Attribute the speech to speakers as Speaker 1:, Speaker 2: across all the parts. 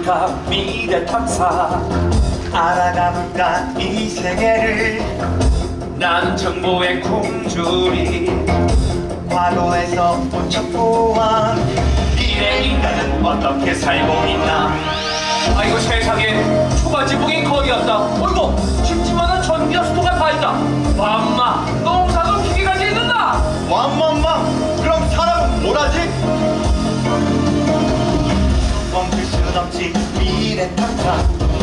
Speaker 1: 찾아볼까 미래 탐사.
Speaker 2: 알아가볼까 이 세계를.
Speaker 1: 난 정보의 굶주리.
Speaker 2: 과거에서 본 척보아
Speaker 1: 미래 인간은 어떻게 살고 있나. 아이고 세상에 초가지붕이 거리였다. 어이구 집집마다 전기와 수도가 다 있다. 맘마 농사도 기계까지 있는다.
Speaker 2: 맘맘맘 그럼 사람은 뭘 하지? 멈출 순 없지 미래 탐사.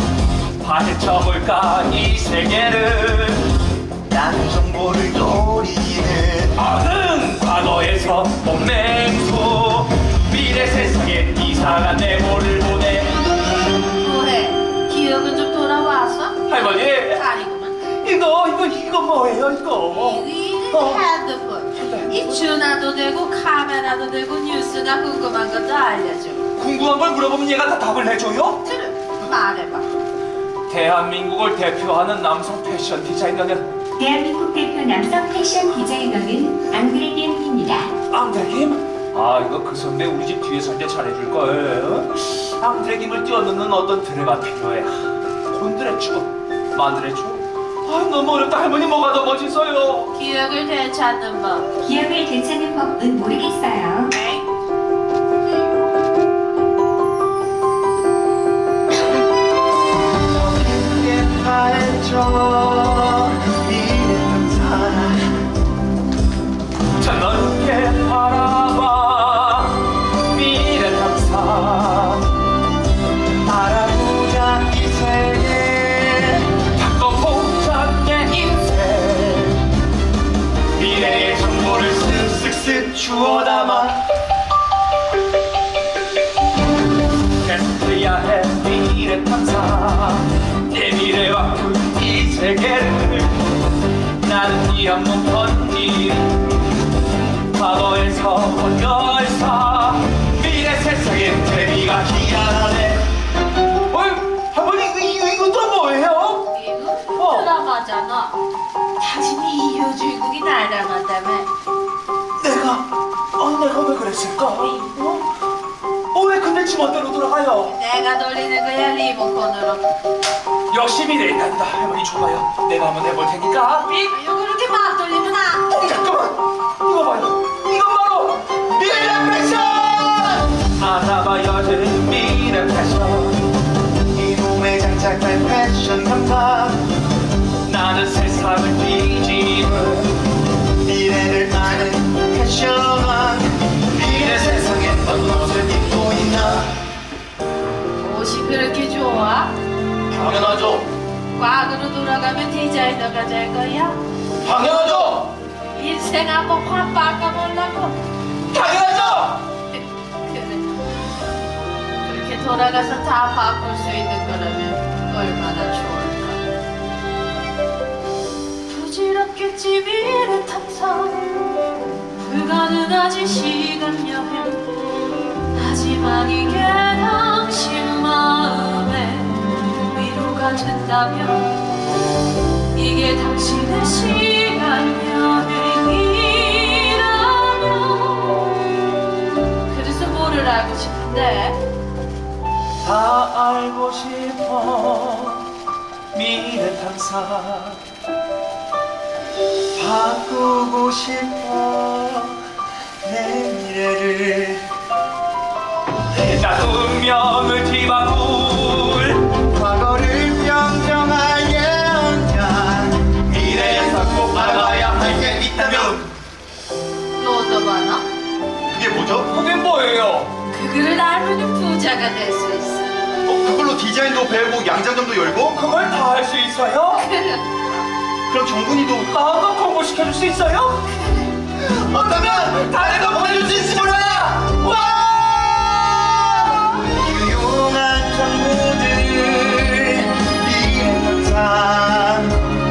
Speaker 1: 파헤쳐볼까 이 세계를.
Speaker 2: 난 정보를 노리는
Speaker 1: 과거에서 본 맹수. 미래 세상에 이상한 내모를 보내.
Speaker 3: 뭐해? 기억은 좀 돌아왔어?
Speaker 1: 할머니
Speaker 3: 아니구만.
Speaker 1: 이거 뭐예요 이거?
Speaker 3: 이거 핸드폰. 이 전화도 되고 카메라도 되고 뉴스나 궁금한 것도 알려줘.
Speaker 1: 궁금한 걸 물어보면 얘가 다 답을 해줘요?
Speaker 3: 들어, 말해봐.
Speaker 1: 대한민국을 대표하는 남성 패션 디자이너는
Speaker 4: 대한민국 대표 남성 패션 디자이너는 앙드레김입니다.
Speaker 1: 앙드레김? 아 이거 그 선배 우리 집 뒤에 살 때 잘해줄걸. 앙드레김을 띄워넣는 어떤 드레가 필요해. 곤드레추 만드레추. 아 너무 어렵다. 할머니 뭐가 더 멋있어요?
Speaker 3: 기억을 되찾는 법.
Speaker 4: 기억을 되찾는 법은 모르겠어요.
Speaker 3: 에이?
Speaker 1: 저 넓게 바라봐 미래 탐사.
Speaker 2: 알아보자 이 세계.
Speaker 1: 바꿔보자 내 인생. 미래의 정보를
Speaker 2: 쓱쓱 주워 담아.
Speaker 1: 계속해야 해 미래 탐사. 내 미래와 이 세계를. 나는 이 한몸 던지. 과거에서 본 열사. 미래 세상에 재미가 희한하네. 어이 할머니 이거 또 뭐예요?
Speaker 3: 이거 드라마잖아. 당신이 이효 주인공이 날 닮았다며.
Speaker 1: 내가 왜 그랬을까? 왜 근데 지멋대로 돌아가요?
Speaker 3: 내가 돌리는 거야 리모컨으로.
Speaker 1: 열심히 내 인간이다. 할머니 좋아요. 내가 한번 해볼 테니까.
Speaker 3: 이거 그렇게 막 돌리면 안 돼.
Speaker 1: 잠깐만 이거 봐요. 이건 바로 미래 패션. 알아봐야 돼 미래 패션.
Speaker 2: 이 몸에 장착할 패션 감각.
Speaker 1: 나는 세상을 뒤집은
Speaker 2: 미래를 아는 패션왕. 미래 세상에 어떤 옷을 입고 있나.
Speaker 3: 옷이 그렇게 좋아?
Speaker 2: 당연하죠.
Speaker 3: 과거로 돌아가면 디자이너가 될 거야?
Speaker 2: 당연하죠.
Speaker 3: 인생 한번 확 바꿔보려고.
Speaker 2: 당연하죠.
Speaker 3: 그래. 그렇게 돌아가서 다 바꿀 수 있는 거라면 얼마나 좋을까. 부질없겠지 미래 탐사. 불가능하지 시간 여행. 하지만 이게 당신 마음에 위로가 된다면. 이게 당신의 시간 여행이라면. 그래서 뭐를 알고 싶은데?
Speaker 1: 다 알고 싶어 미래 탐사.
Speaker 2: 바꾸고 싶어 내 미래를.
Speaker 1: 나 운명을 뒤바꿀
Speaker 2: 과거를 평정할 예언자.
Speaker 1: 미래에서 꼭 알아야 할 게 있다면.
Speaker 3: 로또 번호?
Speaker 2: 그게 뭐죠?
Speaker 1: 그게 뭐예요?
Speaker 3: 그거를 알면 부자가 될 수 있어.
Speaker 2: 그걸로 디자인도 배우고 양장점도 열고.
Speaker 1: 그걸 다 할 수 있어요?
Speaker 2: 그럼 정군이도
Speaker 1: 나도 공부시켜줄 수 있어요?
Speaker 2: 어쩌면 달에도 보내줄 수 있을지 몰라. 와! 유용한 정보들 미래 탐사.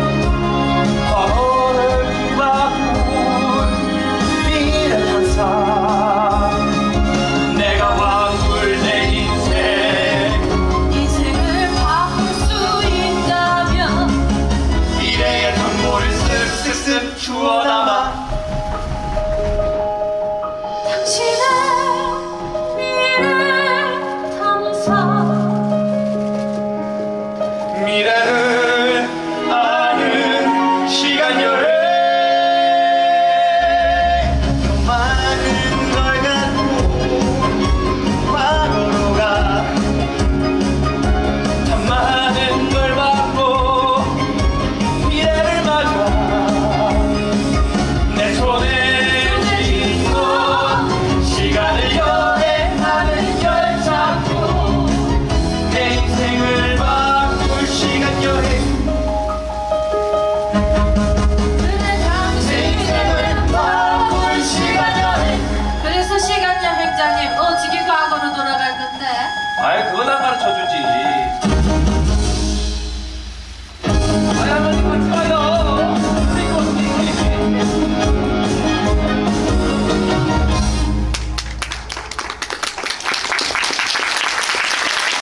Speaker 1: 과거를 뒤바꾼 미래 탐사. 내가 바꿀 내 인생.
Speaker 3: 인생을 바꿀 수 있다면.
Speaker 2: 미래의 정보를 쓱쓱 주워 담아.
Speaker 1: 화이팅 화이팅